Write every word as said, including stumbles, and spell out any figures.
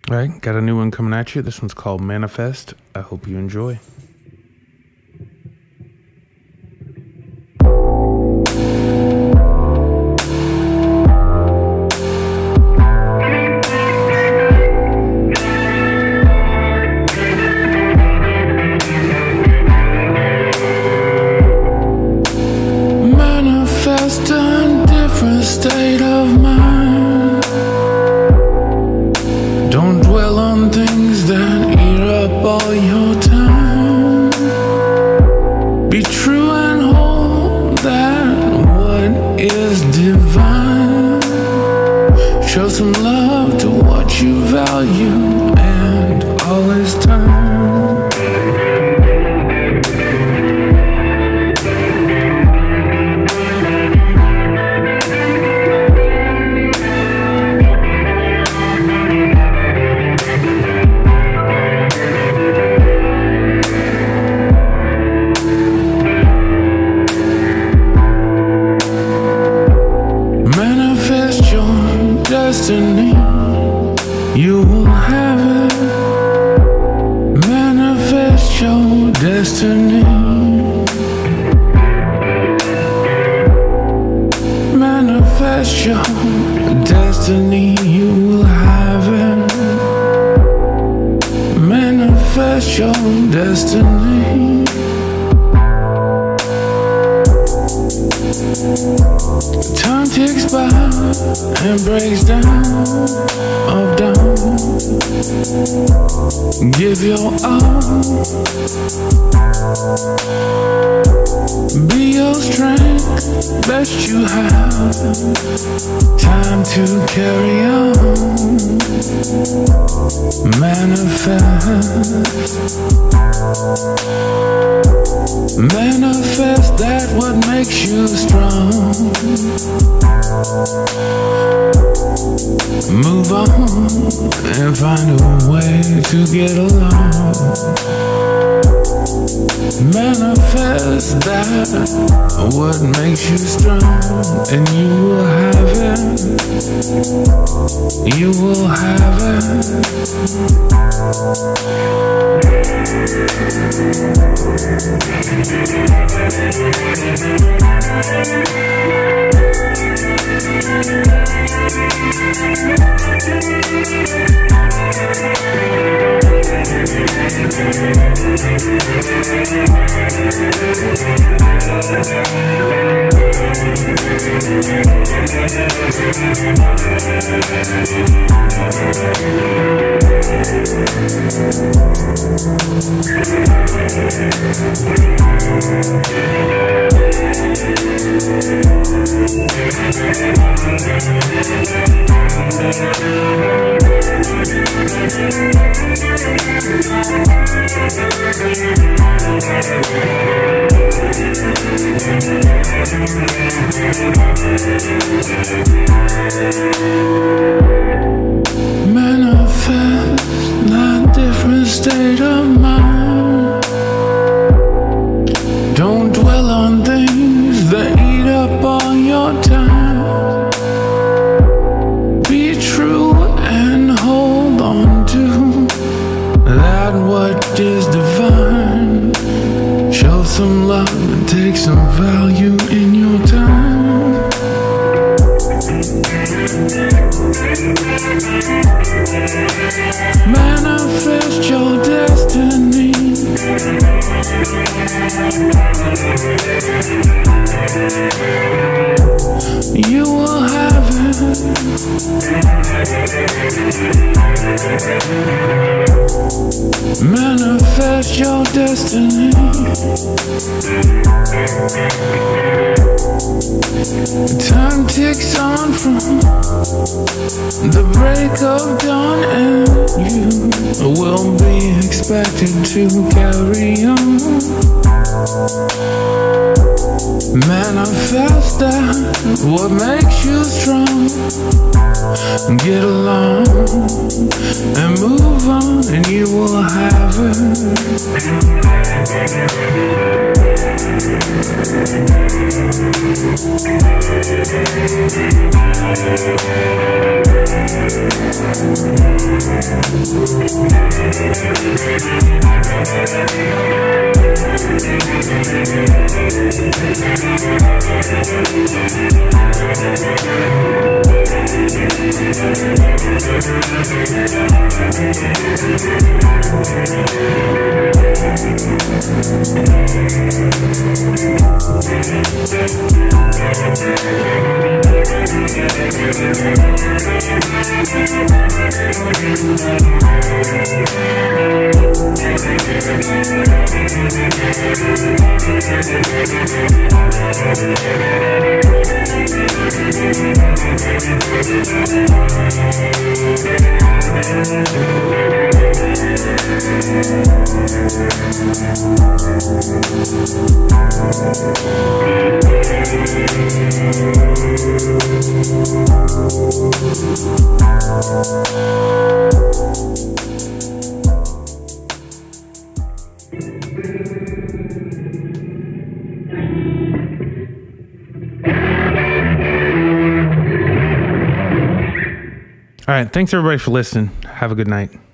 All right, got a new one coming at you. This one's called Manifest. I hope you enjoy. Manifest a different state of mind. Don't dwell on things that eat up all your time. Be true and hold that what is divine. Show some love to what you value and all is time. Manifest your destiny, you will have it. Manifest your destiny. Manifest your destiny, you will have it. Manifest your destiny. Time ticks by and breaks down, up, down. Give your all. Be your strength, best you have. Time to carry on. Manifest. Manifest that what makes you strong. Move on and find a way to get along. Manifest that what makes you strong, and you will have it. You will have it. Manifest that different state of mind. Don't dwell on things that eat up all your time. Be true and hold on to that what is divine. Show some love and take some value in your time. Manifest your destiny. You will have it. Manifest your destiny. Time ticks on from the break of dawn, and you will be expected to carry on. Manifest that what makes you strong. Get along and move on, and you will have it. All right. Thanks everybody for listening. Have a good night.